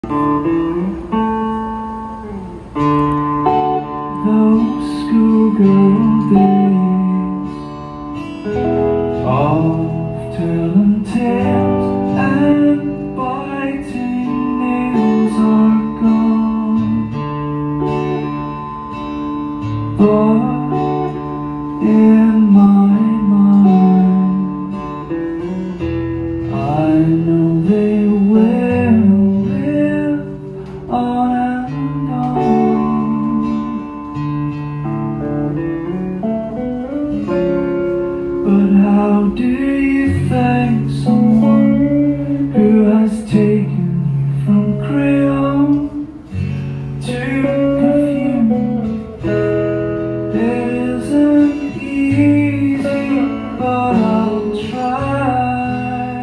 Those schoolgirl days of telling tales and biting nails are gone, but in my mind I know they will live on and on. But how do you thank someone who has taken you from crayon to perfume? It isn't easy, but I'll try.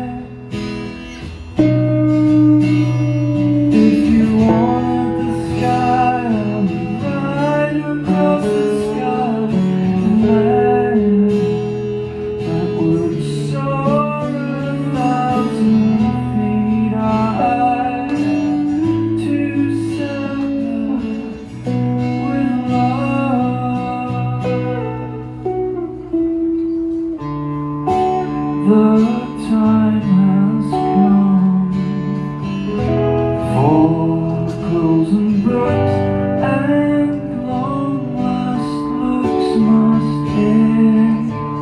If you wanted the sky, I'll ride across the sky and land that would soar 1,000 feet high to center with love. The time has come for clothes and books, and long last looks must end.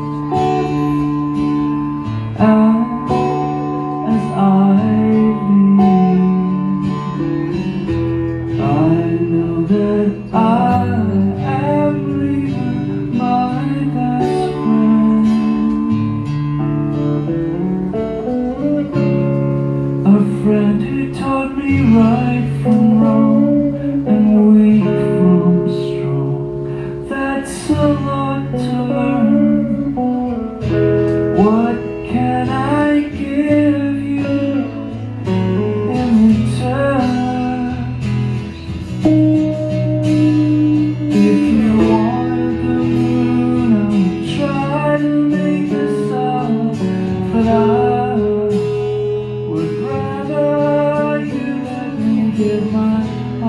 And as I leave, I know that I am leaving my best friend, a friend who taught me right from wrong and weak from strong. That's a lot to learn. What can I give you in return? If you wanted the moon, I would try to make this up, but I would rather you let me get my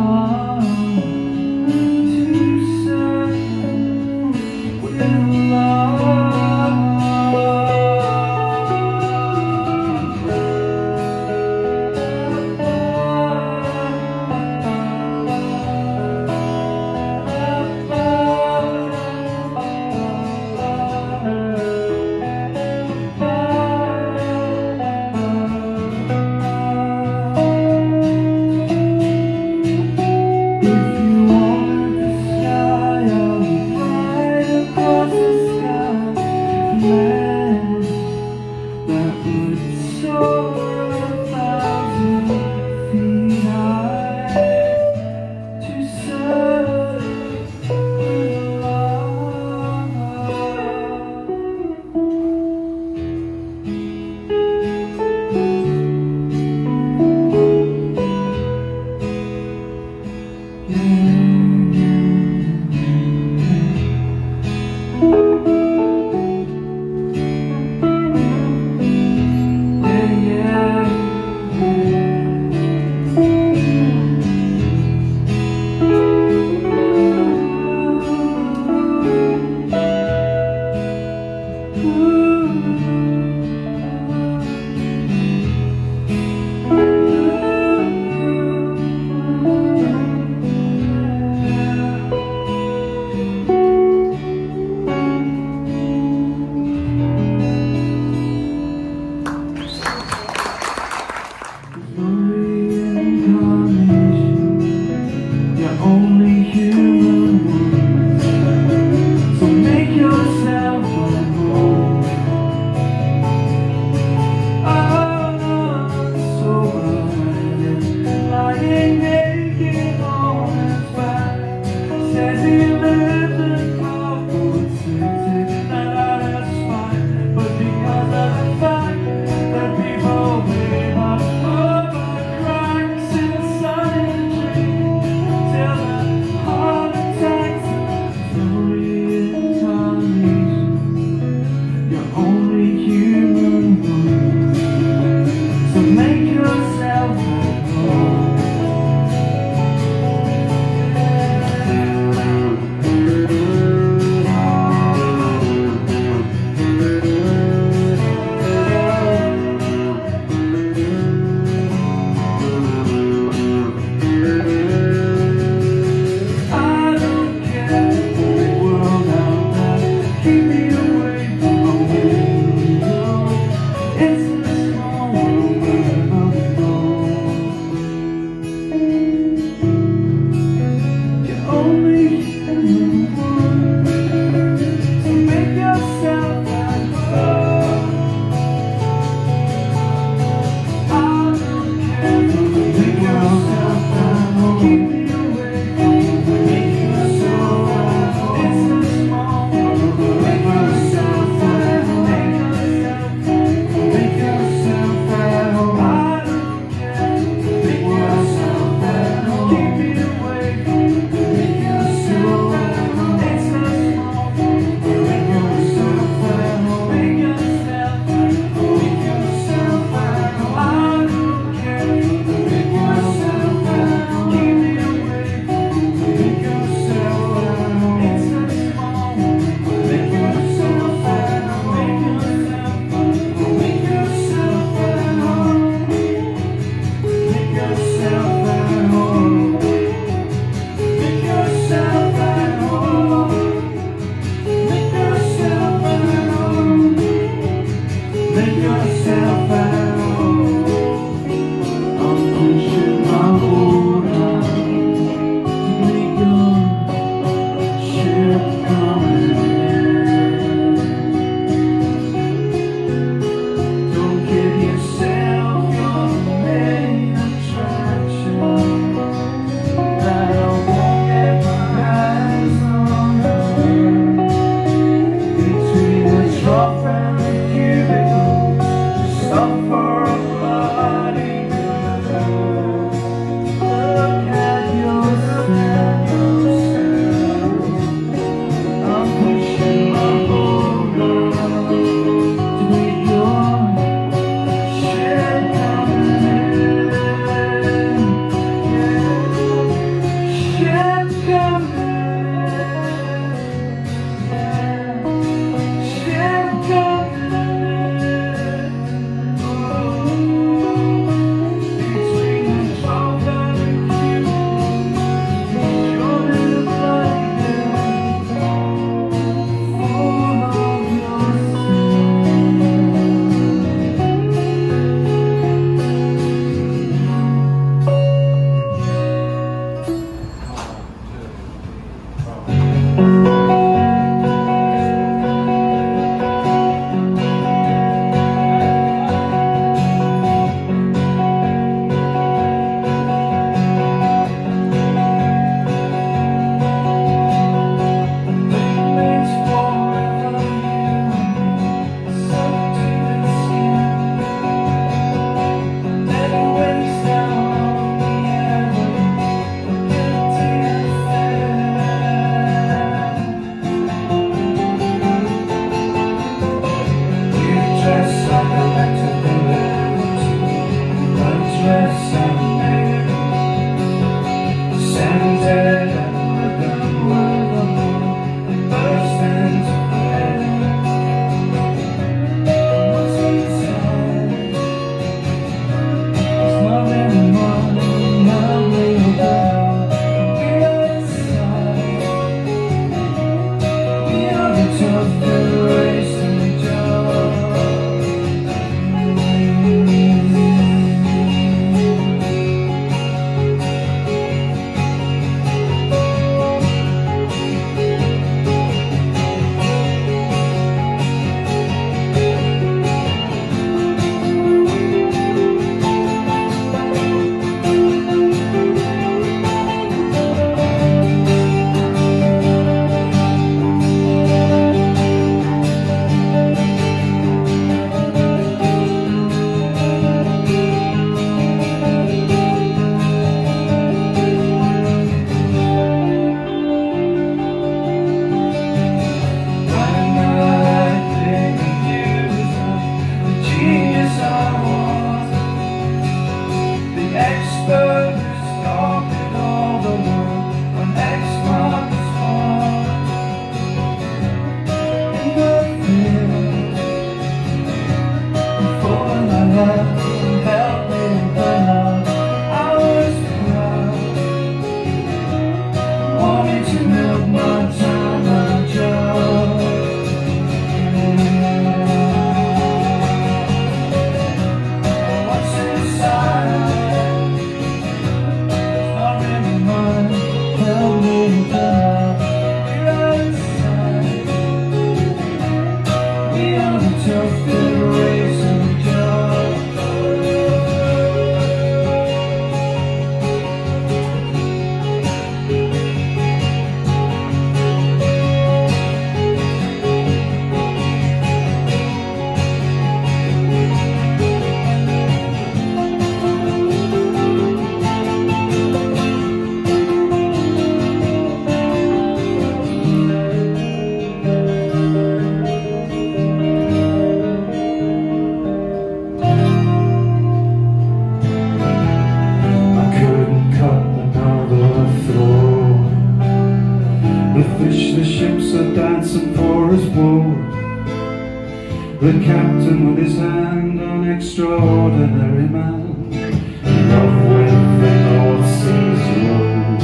The captain with his hand on extraordinary man, in love with the North Sea's road.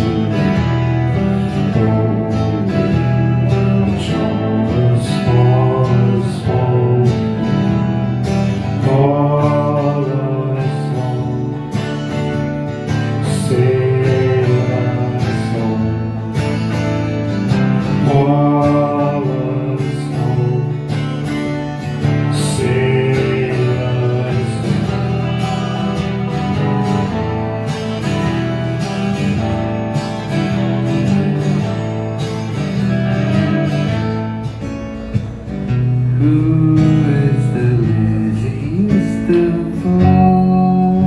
Who is the laziest of all?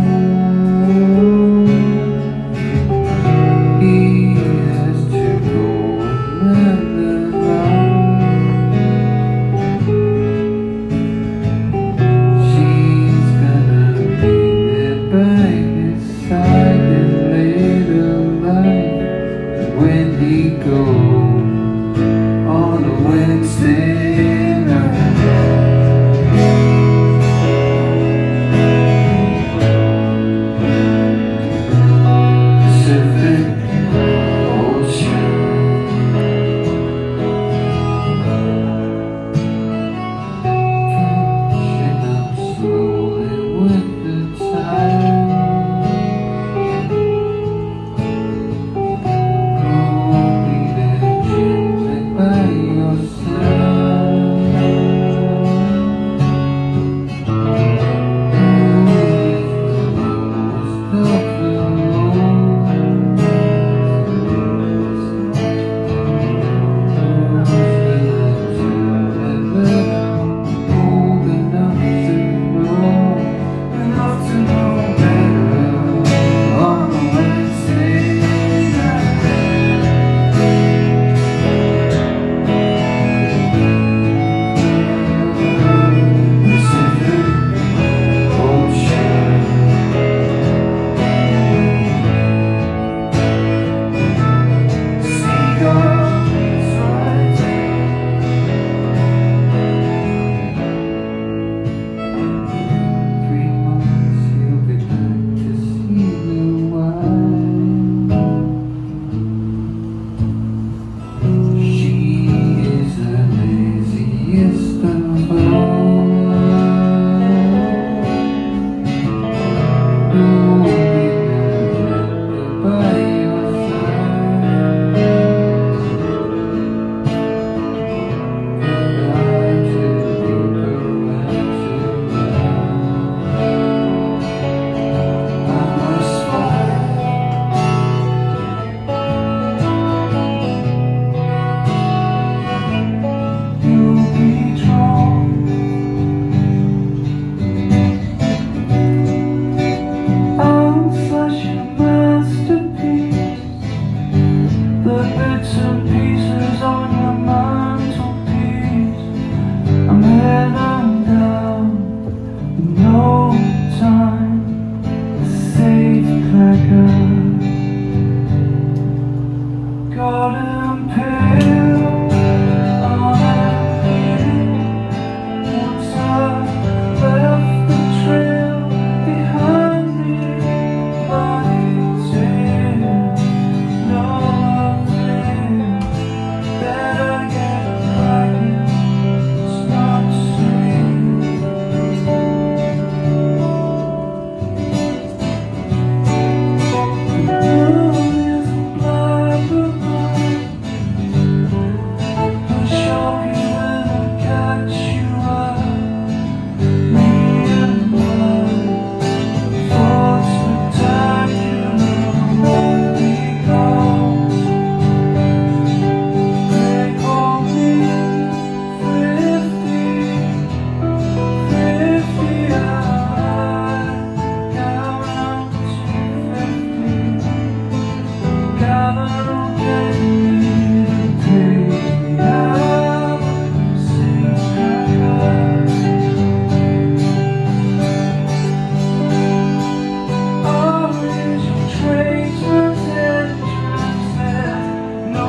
He has to go another round. She's gonna be there by his side in later life when he goes on a Wednesday.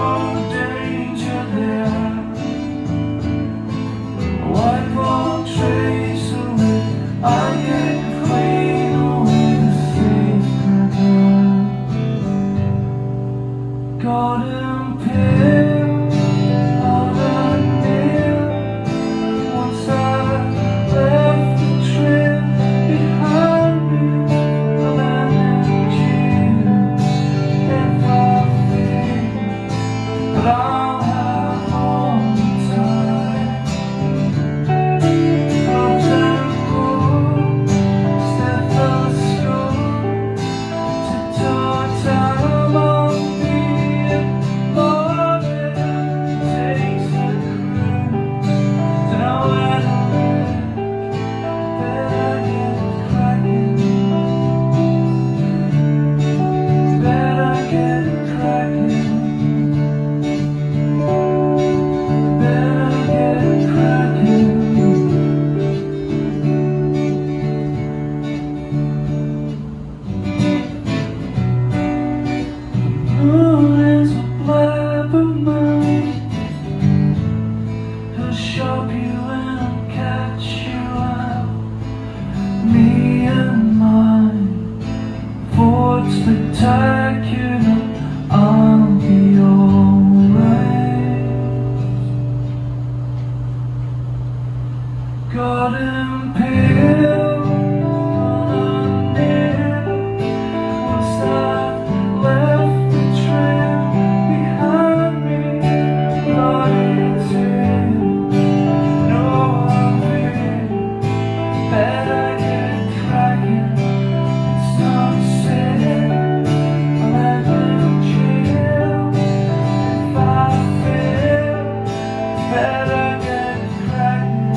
White wall trail. Golden pill on a nail. Once I left the trail behind me, I landed chill. If I feel, but I'll have all the time. Gloves and gold, stethoscope, to time on me. Lord, it takes a crew to know where to live. Better get cracking. Better get cracking. Better get cracking. Moon is a blabbermouth. He'll shop you and catch you out. Me and mine, Ford spectacular. I'll be alright. Golden pill on a nail. Once I left the trail behind me, bloody tail. No, I feel better get cracking. It's not said I'll end in jail. If I fail, better get cracking.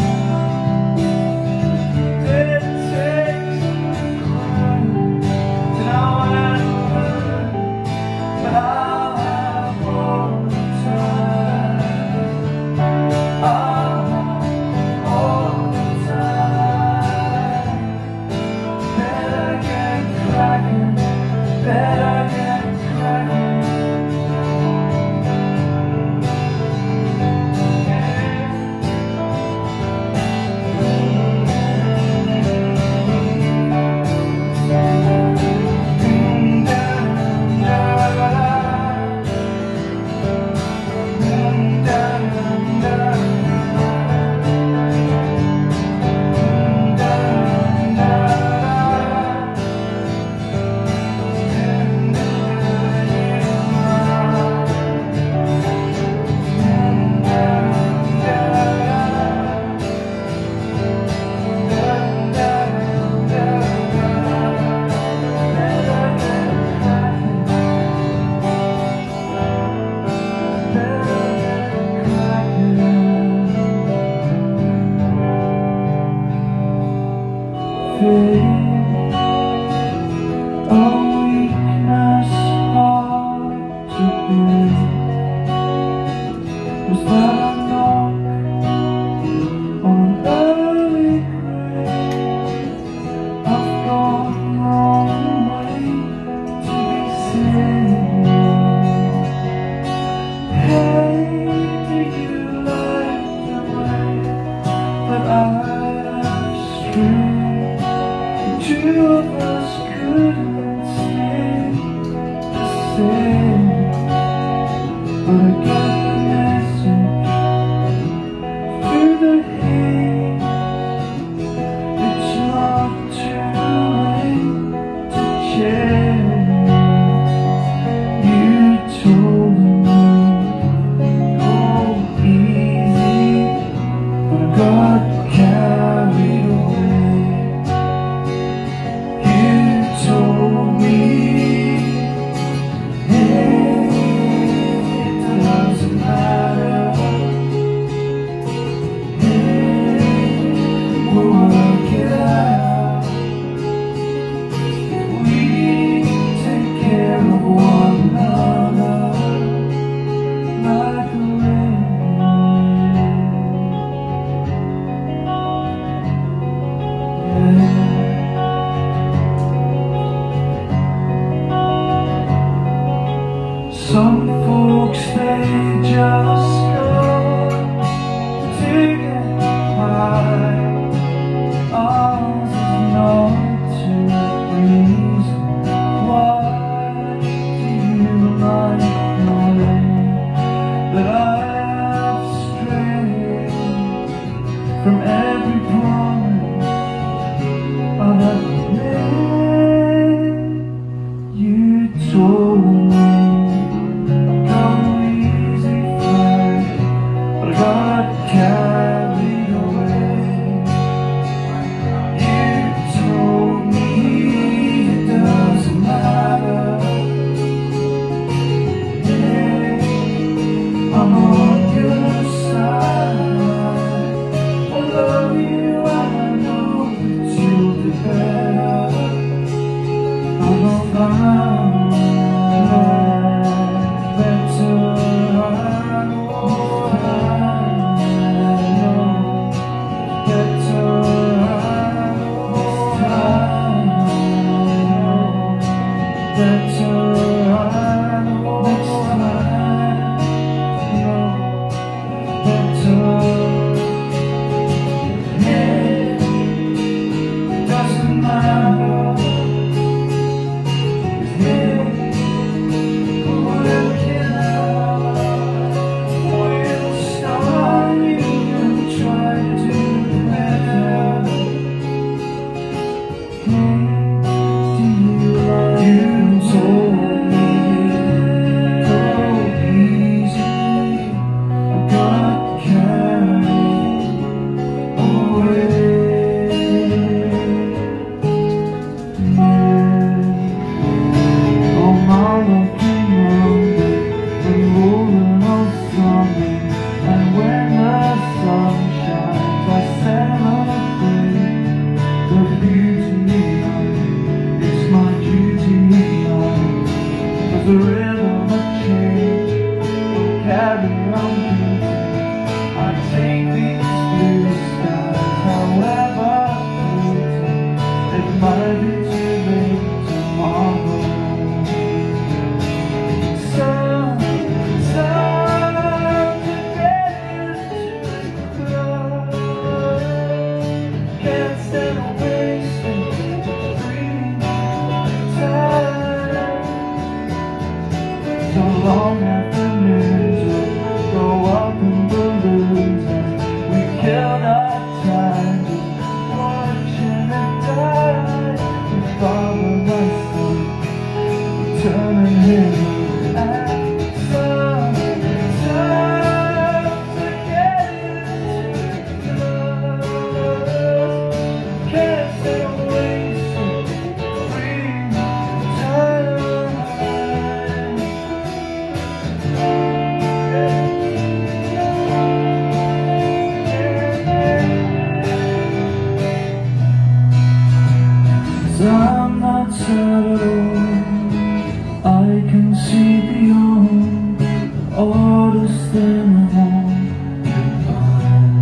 It takes a crime to know how to learn, but I'll have all the time. I'll have all the time. Better get cracking. Better get cracking. A weakness hard to break. Was that a knock on an early grave? I've gone the wrong way to be saved. Hey, do you like the way that I strayed? Two of us couldn't stay the same, but I got the message through the haze. It's not too late to change. You told me go easy, but I got carried away. Told me, hey, it doesn't matter. Hey, we'll work it out. We take care of one another like a rain. Some folks, they just go to get by. Ours is not to reason. Why do you like the rhythm of change will carry on beating. I take these blue skies, however fleeting. It might be too late tomorrow. Sometimes to get into the club, can't stand wasting free time. So long afternoons will go up in balloons as we killed our time watching it die. We follow my son, turning him at sometimes to get into the clubs, can't stay wasting free time. I'm not sad at all, I can see beyond all this thing of all goodbye.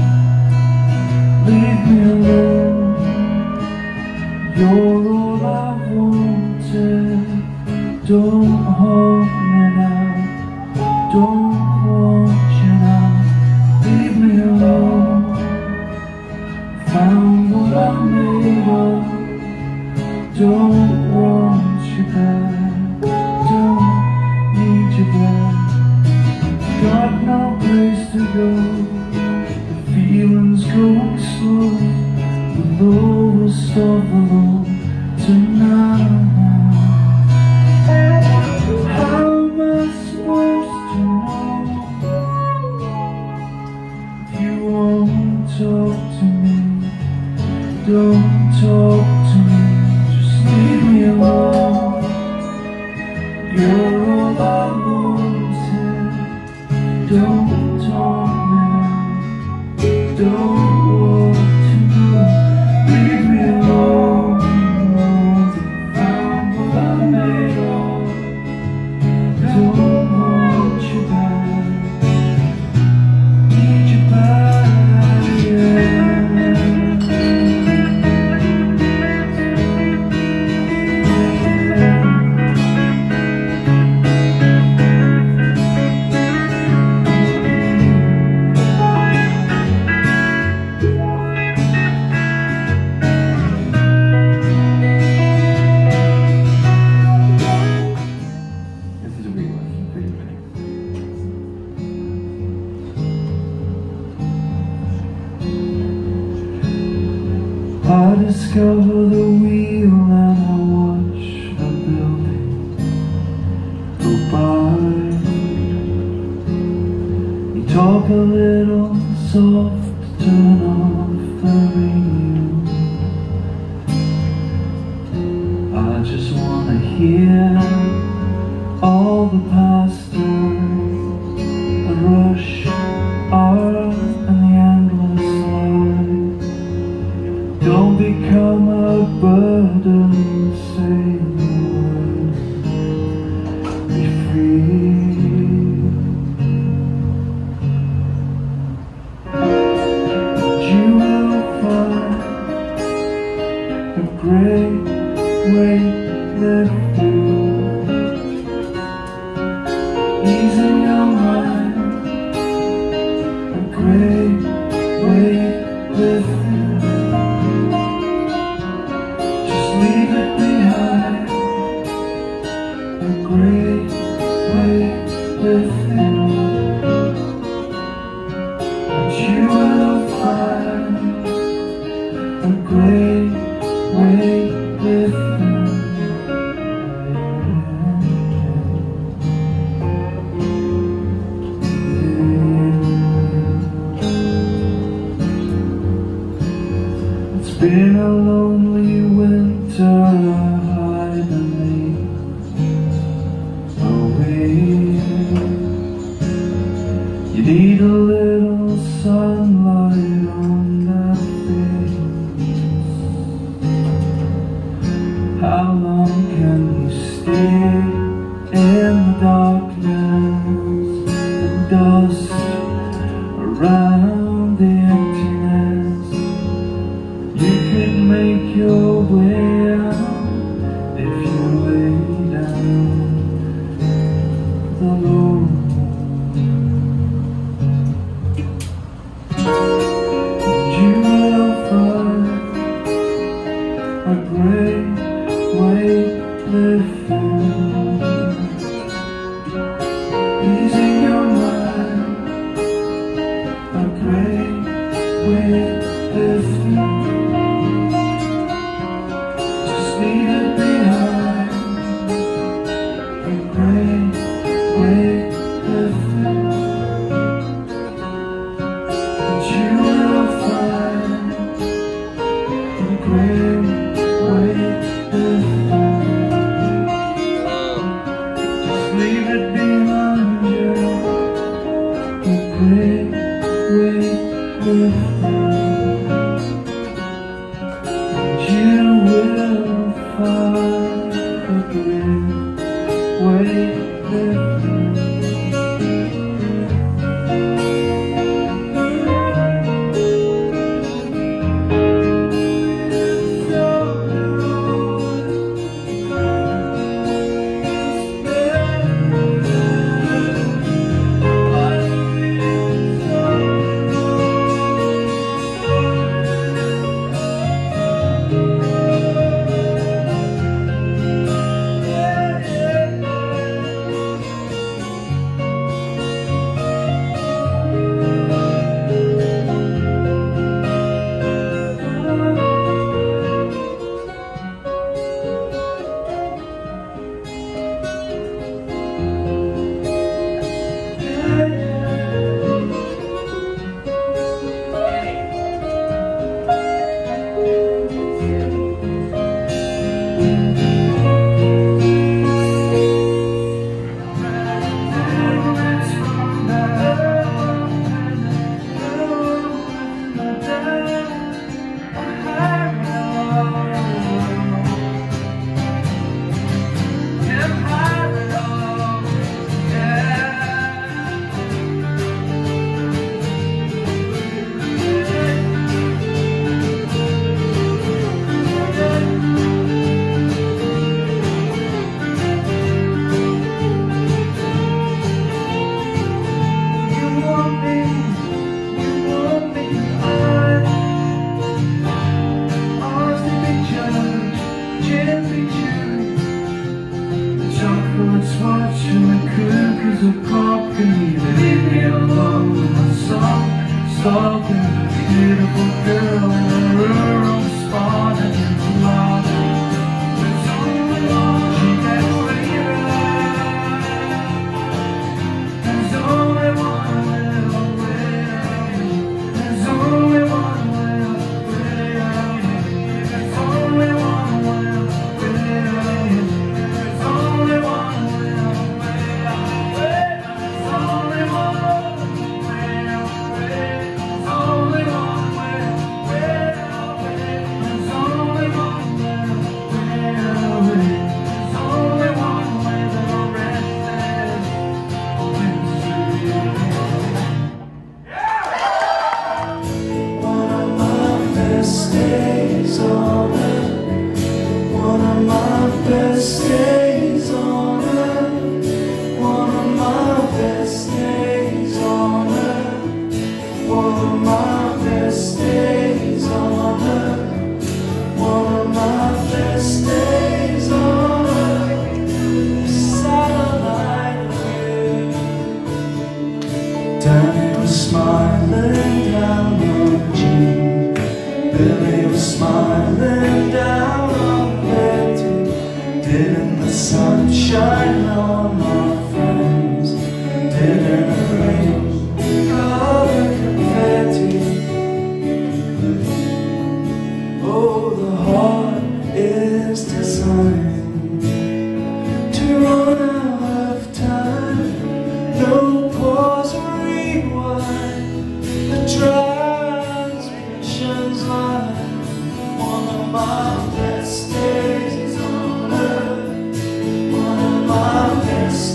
Leave me alone, you're all I wanted. Don't hold me now, don't want you now. Leave me alone, found what I'm made of. Don't want you back, don't need you back. Got no place to go, the feeling's going slow. The lowest of the low tonight. How am I supposed to know if you won't talk to me? Don't talk to me. Leave me alone, you're all I wanted. Don't talk now, don't want to know. Leave me alone, found what I made of. Don't want you back, need you back, yeah. I discover the wheel and I watch the building go by. You talk a little soft, turn off the radio. I just wanna hear all the past times, the rush hour and the endless life. Don't become a burden, say the word, be free. But you will find a great weight lifting, easing your mind, a great weight lifting. Leave it behind, a great weight lifting. And you will find a great weight lifting. It's been a lonely winter, I believe, away. You need a little sunlight on that face. How long can you stay leave it behind you. A great weight lifted, and you will find a great weight lifted. Watching the cookies of pop, can you leave me alone with my song? Stalking a beautiful girl in a rural spot, and it's loud. There's only one she gets later. There's only one little way. There's only one little way. There's only one little way. There's only one. Danny was smiling down on Jean. Billy was smiling down on Betty. Didn't the sun shine on our friends? Didn't it rain colored confetti? Oh, the heart is designed to run out of time. No pause or rewind. The transmission's line. One of my best days is on earth. One of my best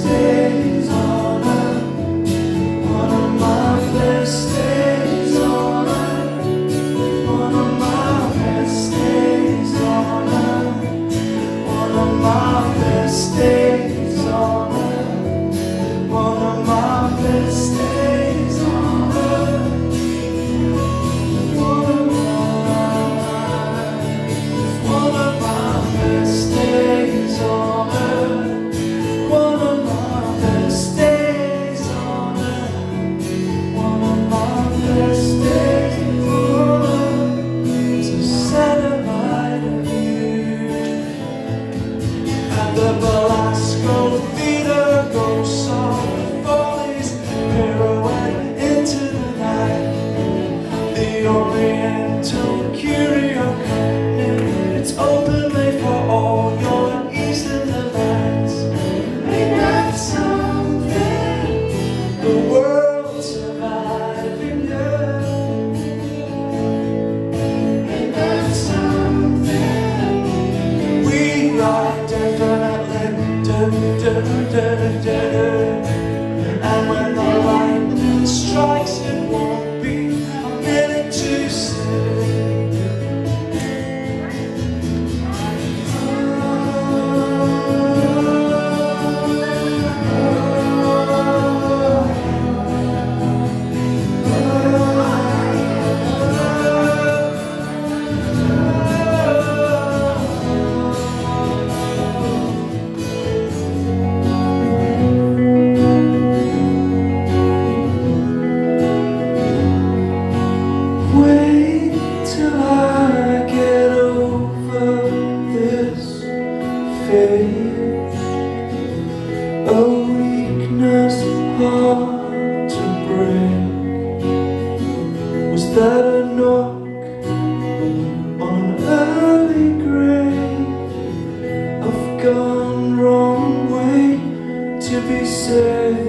there's something the world's surviving now. And there's something we are definitely and when the lightning strikes, it won't be a minute too soon. Wait till I get over this phase, a weakness hard to break. Was that a knock on an early grave? I've gone wrong way to be saved.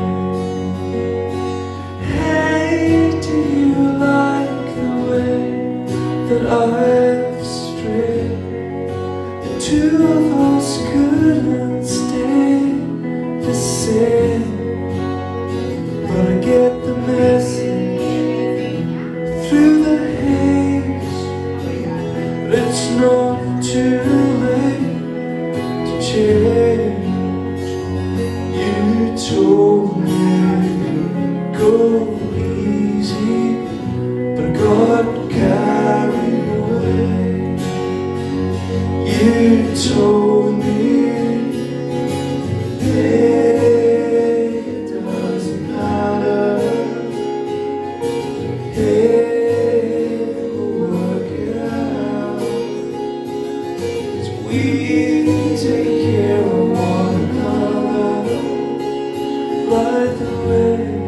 Hey, do you like the way that I've strayed? The two of us couldn't stay the same, but I get the message through the haze. But it's not too late to change. You told me go easy, but I got carried away. You told me it doesn't matter. Hey, we'll work it out. 'Cause we take care of one another right the way.